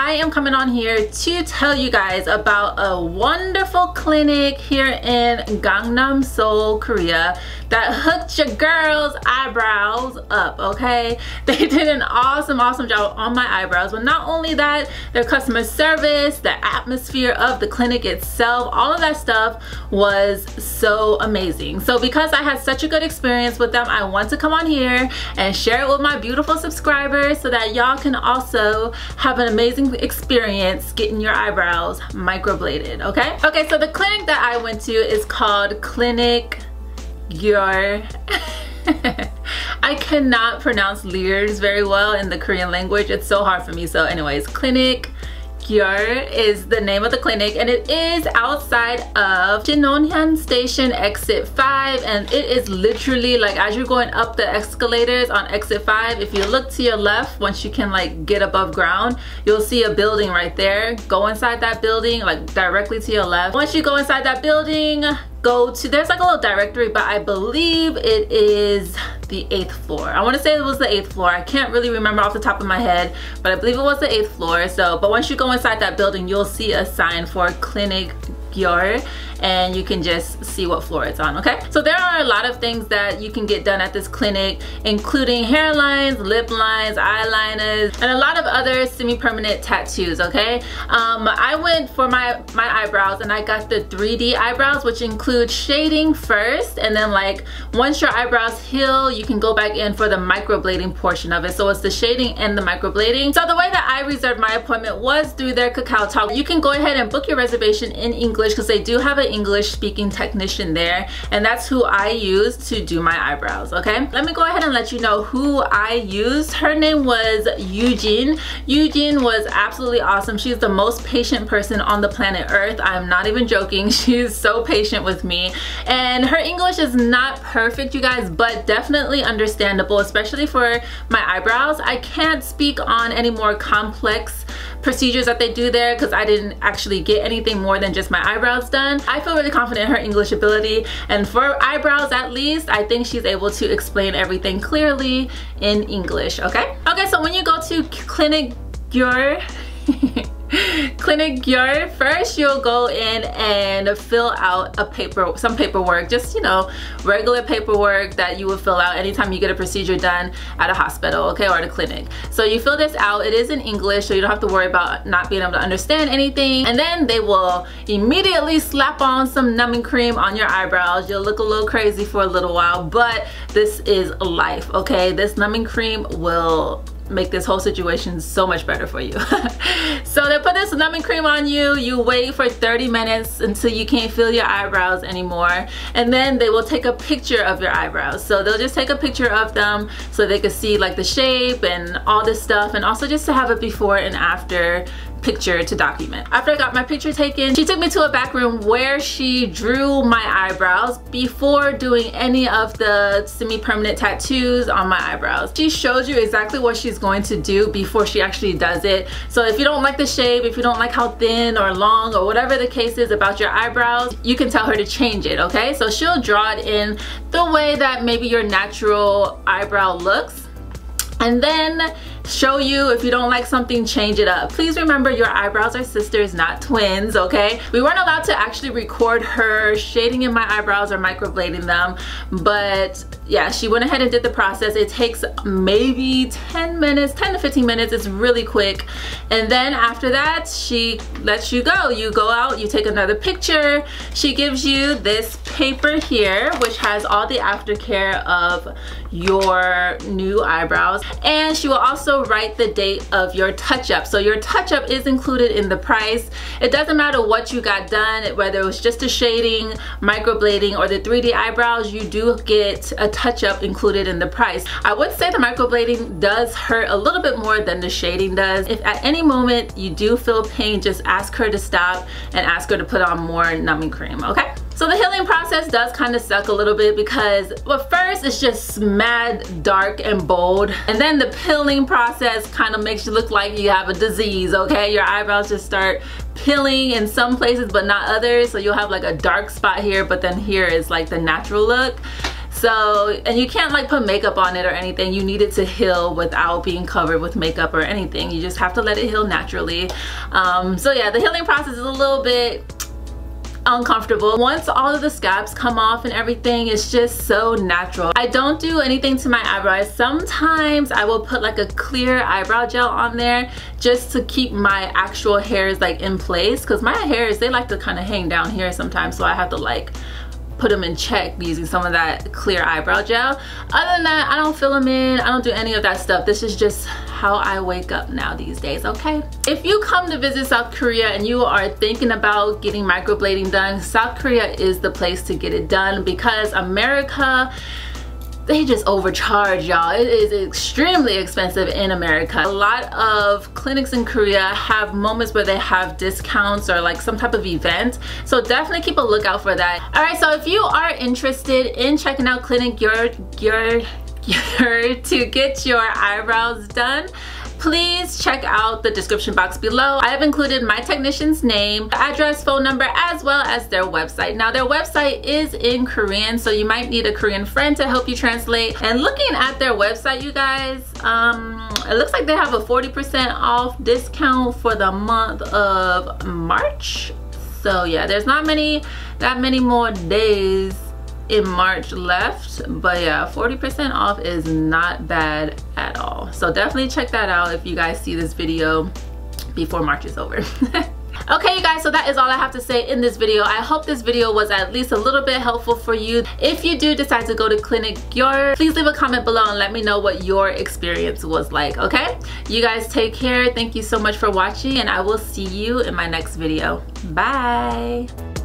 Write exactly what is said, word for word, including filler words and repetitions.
I am coming on here to tell you guys about a wonderful clinic here in Gangnam, Seoul, Korea that hooked your girls' eyebrows up, okay? They did an awesome, awesome job on my eyebrows. But not only that, their customer service, the atmosphere of the clinic itself, all of that stuff was so amazing. So because I had such a good experience with them, I want to come on here and share it with my beautiful subscribers so that y'all can also have an amazing experience getting your eyebrows microbladed, okay? Okay, so the clinic that I went to is called Clinic Gyul. I cannot pronounce leers very well in the Korean language. It's so hard for me. So anyways, Clinic Gyul is the name of the clinic, and it is outside of Jinonhyun Station exit five, and it is literally like as you're going up the escalators on exit five, if you look to your left, once you can like get above ground, you'll see a building right there. Go inside that building, like directly to your left. Once you go inside that building, go to, there's like a little directory, but I believe it is the eighth floor. I want to say it was the eighth floor. I can't really remember off the top of my head, but I believe it was the eighth floor. So, but once you go inside that building, you'll see a sign for Clinic Gyul, and you can just see what floor it's on, okay? So there are a lot of things that you can get done at this clinic, including hairlines, lip lines, eyeliners, and a lot of other semi-permanent tattoos, okay? Um, I went for my, my eyebrows, and I got the three D eyebrows, which include shading first, and then like once your eyebrows heal, you can go back in for the microblading portion of it. So it's the shading and the microblading. So the way that I reserved my appointment was through their Kakao Talk. You can go ahead and book your reservation in English because they do have an English speaking technician there, and that's who I used to do my eyebrows, okay? Let me go ahead and let you know who I used. Her name was Yu Jin. Yu Jin was absolutely awesome. She's the most patient person on the planet Earth. I'm not even joking. She's so patient with me, and her English is not perfect, you guys, but definitely understandable, especially for my eyebrows. I can't speak on any more complex procedures that they do there because I didn't actually get anything more than just my eyebrows done. I feel really confident in her English ability, and for eyebrows at least, I think she's able to explain everything clearly in English, okay? Okay, so when you go to Clinic Gyul, Clinic Gyul, first you'll go in and fill out a paper, some paperwork, just, you know, regular paperwork that you would fill out anytime you get a procedure done at a hospital, okay, or at a clinic. So you fill this out. It is in English, so you don't have to worry about not being able to understand anything. And then they will immediately slap on some numbing cream on your eyebrows. You'll look a little crazy for a little while, but this is life, okay? This numbing cream will make this whole situation so much better for you. So they put this numbing cream on you, you wait for thirty minutes until you can't feel your eyebrows anymore, and then they will take a picture of your eyebrows. So they'll just take a picture of them so they can see like the shape and all this stuff, and also just to have a before and after picture to document. After I got my picture taken, she took me to a back room where she drew my eyebrows before doing any of the semi-permanent tattoos on my eyebrows. She shows you exactly what she's going to do before she actually does it. So if you don't like the shape, if you don't like how thin or long or whatever the case is about your eyebrows, you can tell her to change it, okay? So she'll draw it in the way that maybe your natural eyebrow looks, and then show you if you don't like something, change it up. Please remember, your eyebrows are sisters, not twins, okay? We weren't allowed to actually record her shading in my eyebrows or microblading them, but yeah, she went ahead and did the process. It takes maybe ten minutes, ten to fifteen minutes. It's really quick. And then after that, she lets you go. You go out, you take another picture. She gives you this paper here, which has all the aftercare of your new eyebrows, and she will also write the date of your touch-up. So your touch-up is included in the price. It doesn't matter what you got done, whether it was just a shading, microblading, or the three D eyebrows, you do get a touch-up included in the price. I would say the microblading does hurt a little bit more than the shading does. If at any moment you do feel pain, just ask her to stop and ask her to put on more numbing cream, okay? So the healing process does kind of suck a little bit because, well, first it's just mad dark and bold, and then the peeling process kind of makes you look like you have a disease, okay? Your eyebrows just start peeling in some places but not others, so you'll have like a dark spot here, but then here is like the natural look. So, and you can't like put makeup on it or anything. You need it to heal without being covered with makeup or anything. You just have to let it heal naturally. Um, so yeah, the healing process is a little bit uncomfortable. Once all of the scabs come off and everything, it's just so natural. I don't do anything to my eyebrows. Sometimes I will put like a clear eyebrow gel on there just to keep my actual hairs like in place, because my hairs, they like to kind of hang down here sometimes, so I have to like put them in check using some of that clear eyebrow gel. Other than that, I don't fill them in. I don't do any of that stuff. This is just how I wake up now these days, okay? If you come to visit South Korea and you are thinking about getting microblading done, South Korea is the place to get it done, because America, they just overcharge, y'all. It is extremely expensive in America. A lot of clinics in Korea have moments where they have discounts or like some type of event, so definitely keep a lookout for that. All right, so if you are interested in checking out Clinic Your Your Your to get your eyebrows done, please check out the description box below. I have included my technician's name, address, phone number, as well as their website. Now their website is in Korean, so you might need a Korean friend to help you translate. And looking at their website, you guys, um, it looks like they have a forty percent off discount for the month of March. So yeah, there's not many, that many more days in March left, but yeah, forty percent off is not bad at all. So definitely check that out if you guys see this video before March is over. Okay, you guys, so that is all I have to say in this video. I hope this video was at least a little bit helpful for you. If you do decide to go to Clinic Your, please leave a comment below and let me know what your experience was like, okay? You guys take care. Thank you so much for watching, and I will see you in my next video. Bye.